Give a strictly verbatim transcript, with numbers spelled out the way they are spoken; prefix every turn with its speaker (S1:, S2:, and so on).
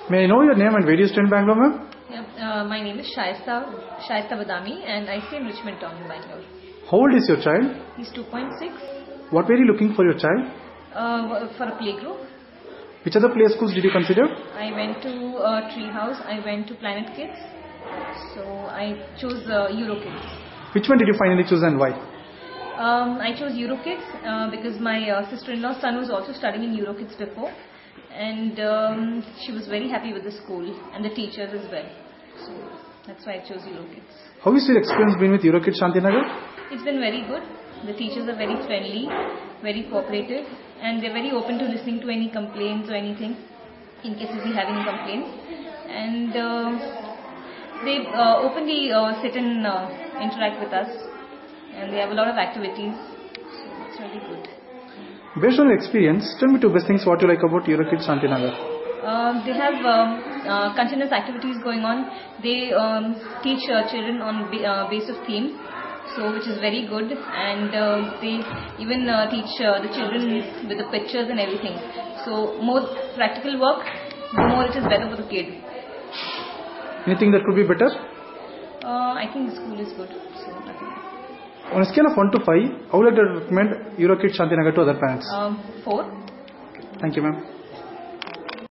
S1: May I know your name and where do you stay in Bangalore, ma'am?
S2: Yeah, uh, my name is Shaista, Shaista Badami and I stay in Richmond Town in Bangalore.
S1: How old is your child?
S2: He's two point six.
S1: What were you looking for your child?
S2: Uh, for a playgroup.
S1: Which other play schools did you consider?
S2: I went to uh, Treehouse, I went to Planet Kids. So I chose uh, Eurokids.
S1: Which one did you finally choose and why?
S2: Um, I chose Eurokids uh, because my uh, sister-in-law's son was also studying in Eurokids before. And um, she was very happy with the school and the teachers as well. So that's why I chose Eurokids.
S1: How is your experience been with Eurokids Shantinagar?
S2: It's been very good. The teachers are very friendly, very cooperative, and they're very open to listening to any complaints or anything, in case if we have any complaints. And uh, they uh, openly uh, sit and uh, interact with us, and they have a lot of activities, so it's really good.
S1: Based on your experience, tell me two best things what you like about Eurokids Shantinagar.
S2: Uh, they have um, uh, continuous activities going on. They um, teach uh, children on ba- uh, base of theme. So which is very good, and uh, they even uh, teach uh, the children with the pictures and everything. So more practical work, the more it is better for the kid.
S1: Anything that could be better?
S2: Uh, I think the school is good. So nothing.
S1: On a scale of one to five, how would you like to recommend Eurokids Shantinagar to other parents?
S2: Um, four.
S1: Thank you, ma'am.